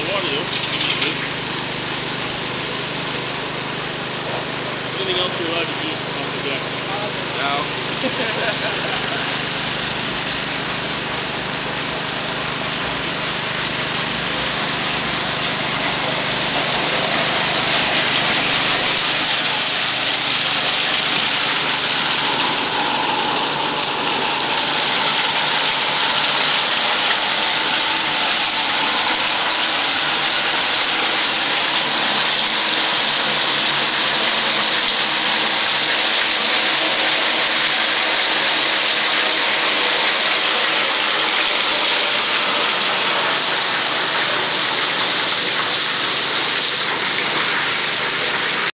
water though. Anything else you're allowed to eat off the deck? No.